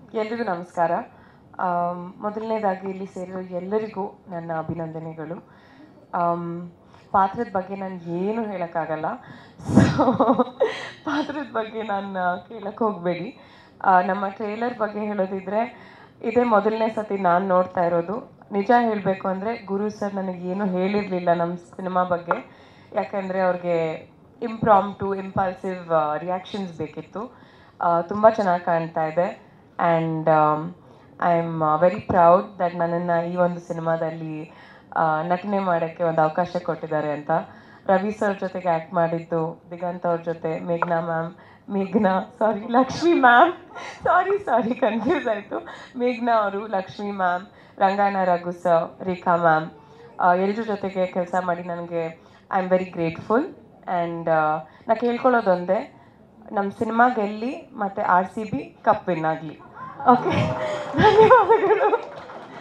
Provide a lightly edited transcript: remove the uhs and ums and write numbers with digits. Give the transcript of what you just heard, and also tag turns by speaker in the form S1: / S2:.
S1: ಎಲ್ರಿಗೂ ನಮಸ್ಕಾರ. ಮೊದಲನೇದಾಗಿ ಇಲ್ಲಿ ಸೇರಿರೋ ಎಲ್ಲರಿಗೂ ನನ್ನ ಅಭಿನಂದನೆಗಳು. ಪಾತ್ರದ ಬಗ್ಗೆ ನಾನು ಏನು ಹೇಳೋಕ್ಕಾಗಲ್ಲ. ಸೊ ಪಾತ್ರದ ಬಗ್ಗೆ ನಾನು ಕೇಳಕ್ಕೆ ಹೋಗಬೇಡಿ. ನಮ್ಮ ಟ್ರೇಲರ್ ಬಗ್ಗೆ ಹೇಳೋದಿದ್ರೆ, ಇದೇ ಮೊದಲನೇ ಸತಿ ನಾನು ನೋಡ್ತಾ ಇರೋದು. ನಿಜ ಹೇಳಬೇಕು ಅಂದರೆ ಗುರು ಸರ್ ನನಗೇನು ಹೇಳಿರಲಿಲ್ಲ ನಮ್ಮ ಸಿನಿಮಾ ಬಗ್ಗೆ. ಯಾಕೆಂದರೆ ಅವ್ರಿಗೆ ಇಂಪಲ್ಸಿವ್ ರಿಯಾಕ್ಷನ್ಸ್ ಬೇಕಿತ್ತು. ತುಂಬ ಚೆನ್ನಾಗಿ ಕಾಣ್ತಾ ಇದೆ. And I am very proud that ನನ್ನನ್ನು ಈ ಒಂದು ಸಿನಿಮಾದಲ್ಲಿ ನಟನೆ ಮಾಡೋಕ್ಕೆ ಒಂದು ಅವಕಾಶ ಕೊಟ್ಟಿದ್ದಾರೆ ಅಂತ. ರವಿ ಸರ್ ಜೊತೆಗೆ ಆ್ಯಕ್ಟ್ ಮಾಡಿದ್ದು, ದಿಗಂತ್ ಅವ್ರ ಜೊತೆ ಲಕ್ಷ್ಮಿ ಮ್ಯಾಮ್ ಕನ್ಫ್ಯೂಸ್ ಆಯಿತು. ಮೇಘ್ನಾ ಅವರು, Lakshmi ma'am, Rangayana Raghu sir, Rekha ma'am, ಎಲ್ಲರ ಜೊತೆಗೆ ಕೆಲಸ ಮಾಡಿ ನನಗೆ I am very grateful. And ನಾ ಕೇಳ್ಕೊಳ್ಳೋದೊಂದೇ, ನಮ್ಮ ಸಿನಿಮಾ ಗೆಲ್ಲಿ ಮತ್ತು RCB ಕಪ್ ವಿನ್ ಆಗಲಿ. ಓಕೆ, ಧನ್ಯವಾದಗಳು.